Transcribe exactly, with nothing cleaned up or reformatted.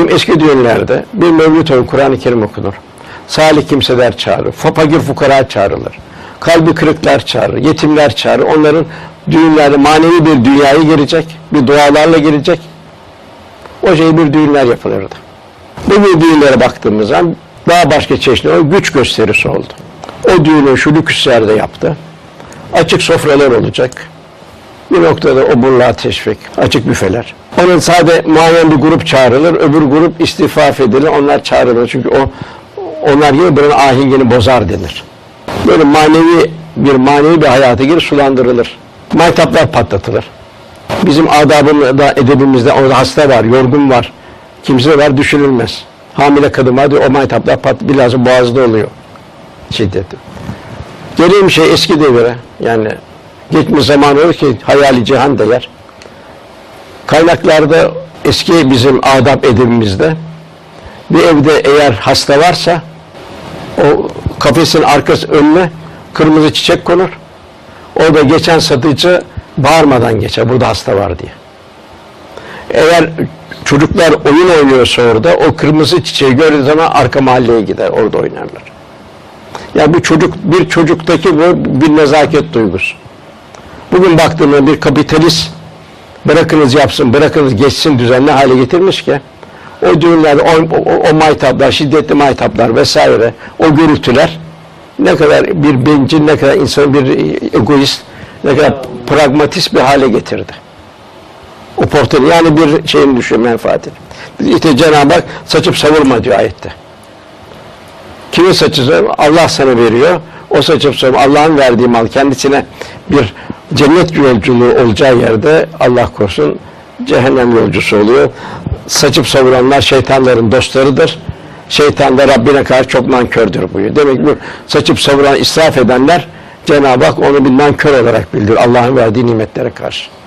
Bizim eski düğünlerde bir mevlüt olur, Kur'an-ı Kerim okunur. Salih kimseler çağırır, fakir fukara çağrılır. Kalbi kırıklar çağırır, yetimler çağırır. Onların düğünlerde manevi bir dünyaya girecek, bir dualarla girecek. O şey bir düğünler yapılırdı. Bu düğünlere baktığımız zaman daha başka çeşitli o güç gösterisi oldu. O düğünü şu lüküslerde yaptı. Açık sofralar olacak. Bir noktada oburluğa teşvik, açık büfeler. Onun sade muayyen bir grup çağrılır, öbür grup istifaf edilir, onlar çağrılır. Çünkü o onlar gibi buranın ahengini bozar denir. Böyle manevi bir manevi bir hayata girir, sulandırılır. Maytaplar patlatılır. Bizim adabımızda, edebimizde orada hasta var, yorgun var, kimse var düşünülmez. Hamile kadın var diyor, o maytaplar pat, bilhassa boğazda oluyor. Şiddeti. Geleyim şey eski devire, yani geçmiş zaman olur ki hayali cihan derler. Kaynaklarda eski bizim adab edebimizde bir evde eğer hasta varsa o kafesin arkası önüne kırmızı çiçek konur. Orada geçen satıcı bağırmadan geçer, burada hasta var diye. Eğer çocuklar oyun oynuyorsa orada o kırmızı çiçeği gördüğü zaman arka mahalleye gider, orada oynarlar. Yani bir çocuk, bir çocuktaki bu bir nezaket duygusu. Bugün baktığımda bir kapitalist bırakınız yapsın, bırakınız geçsin düzenli hale getirmiş ki o düğünlerde o, o, o maytaplar, şiddetli maytaplar vesaire, o gürültüler ne kadar bir bencil, ne kadar insan bir egoist, ne kadar pragmatist bir hale getirdi. O portali, yani bir şeyin düşüyor, menfaatini. İşte Cenab-ı Hak saçıp savurma diyor ayette. Kimin saçı Allah sana veriyor, o saçıp savurma, Allah'ın verdiği mal kendisine bir cennet yolculuğu olacağı yerde Allah korusun cehennem yolcusu oluyor. Saçıp savuranlar şeytanların dostlarıdır. Şeytan da Rabbine karşı çok nankördür buyuruyor. Demek ki bu saçıp savuran, israf edenler Cenab-ı Hak onu bir nankör olarak bildiriyor Allah'ın verdiği nimetlere karşı.